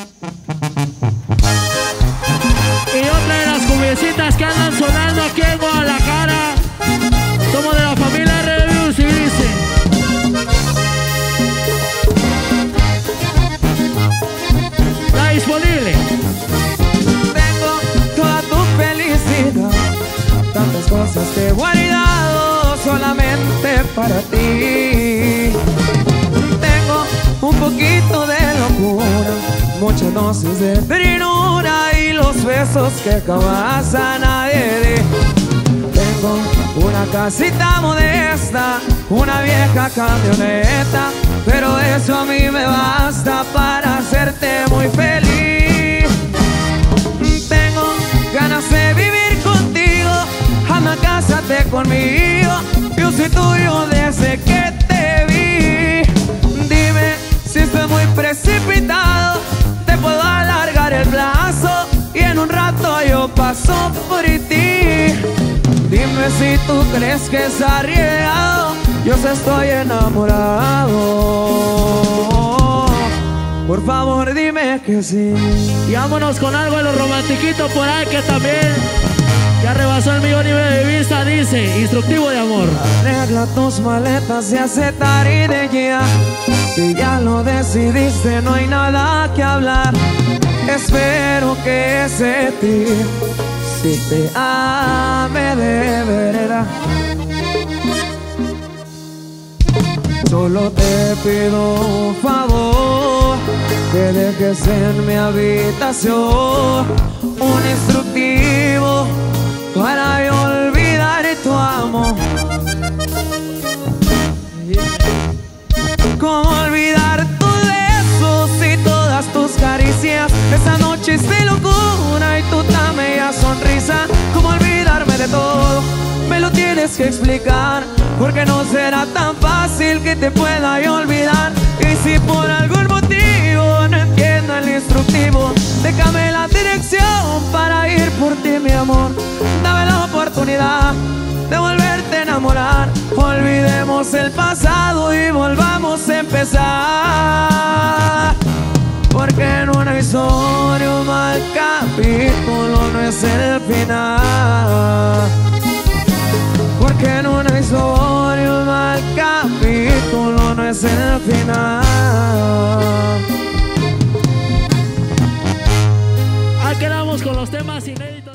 Y otra de las cumbiecitas que andan sonando aquí en Guadalajara. Somos de la familia Reviews y dice: está disponible. Tengo toda tu felicidad, tantas cosas que he guardado solamente para ti. Tengo un poquito de locura, muchas dosis de ternura y los besos que jamás a nadie di. Tengo una casita modesta, una vieja camioneta, pero eso a mí me basta para hacerte muy feliz. Tengo ganas de vivir contigo, anda, cásate conmigo, yo soy tuyo desde que te vi. Dime si estoy muy precipitado, te puedo alargar el plazo y en un rato yo paso por ti. Dime si tú crees que es arriesgado, yo sí estoy enamorado. Por favor dime que sí. Y vámonos con algo de los romantiquitos por ahí que también ya rebasó el millón y medio de vista. Dice: instructivo de amor. Arregla tus maletas y aceptar y de guía. Si ya lo decidiste no hay nada que hablar. Espero que ese tío si te ame de verdad. Solo te pido un favor, que dejes en mi habitación un instructivo para yo olvidar tu amor. ¿Cómo olvidar tus besos y todas tus caricias? Esa noche de locura y tu tan bella sonrisa. ¿Cómo olvidarme de todo? Me lo tienes que explicar, porque no será tan fácil que te pueda yo olvidar. Y si por algún motivo no entiendo el instructivo, déjame la dirección para ir por ti, mi amor. Dame la oportunidad de volverte a enamorar. Olvidemos el pasado y volvamos a empezar. Porque en una historia un mal capítulo no es el final. Porque en una historia un mal capítulo no es el final. Ahí quedamos con los temas inéditos.